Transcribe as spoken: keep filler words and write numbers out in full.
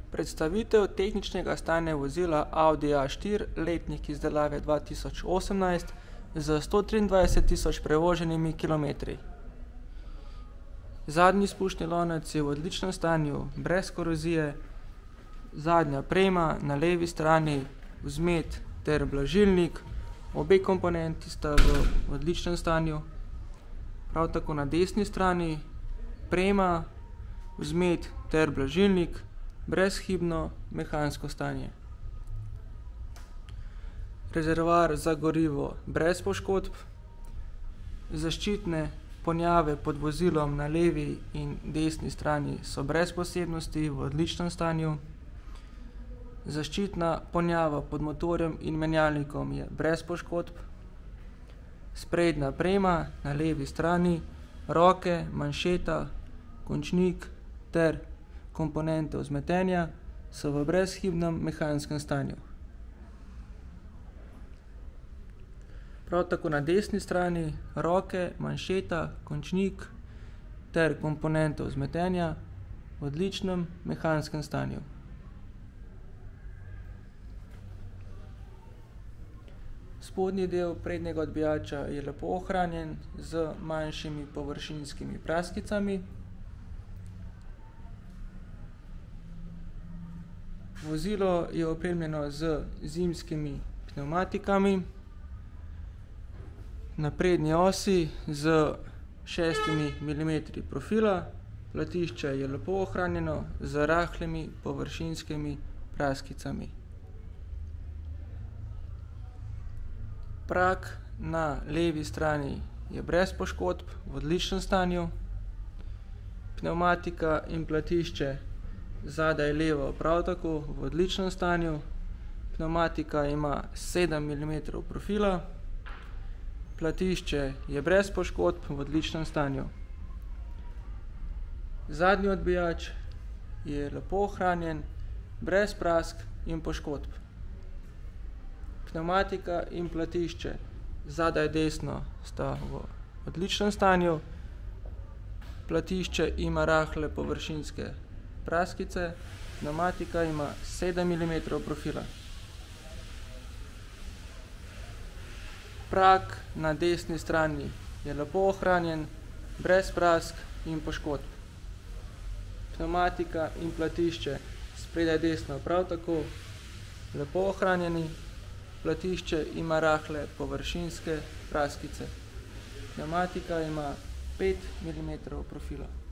Predstavitev tehničnega stanja vozila Audi A štiri, letnik izdelave dva tisoč osemnajst, z sto triindvajset tisoč prevoženimi kilometri. Zadnji izpušni lonec je v odličnem stanju, brez korozije, zadnja prema, na levi strani vzmet ter blažilnik, obe komponenti sta v odličnem stanju. Prav tako na desni strani prema, vzmet ter blažilnik, brezhibno mehansko stanje. Rezervoar za gorivo brez poškodb, zaščitne ponjave pod vozilom na levi in desni strani so brez posebnosti, v odličnem stanju. Zaščitna ponjava pod motorjem in menjalnikom je brez poškodb. Sprednja prema na levi strani, roke, manšeta, končnik ter komponente vzmetenja so v brezhibnem mehanskem stanju. Prav tako na desni strani roke, manšeta, končnik ter komponente vzmetenja v odličnem mehanskem stanju. Spodnji del prednjega odbijača je lepo ohranjen z manjšimi površinskimi praskicami. Vozilo je opremljeno z zimskimi pnevmatikami, na prednji osi z šestimi milimetri profila, platišče je lepo ohranjeno z rahlimi površinskimi praskicami. Prag na levi strani je brez poškodb, v odličnem stanju. Pnevmatika in platišče zadaj levo prav tako v odličnem stanju. Pnevmatika ima sedem milimetrov profila, platišče je brez poškodb, v odličnem stanju. Zadnji odbijač je lepo ohranjen, brez prask in poškodb. Pnevmatika in platišče zadaj desno sta v odličnem stanju, platišče ima rahle površinske praskice, pnevmatika ima sedem milimetrov profila. Prag na desni strani je lepo ohranjen, brez prask in poškodb. Pnevmatika in platišče spredaj desno prav tako lepo ohranjeni, platišče ima rahle površinske praskice. Pnevmatika ima pet milimetrov profila.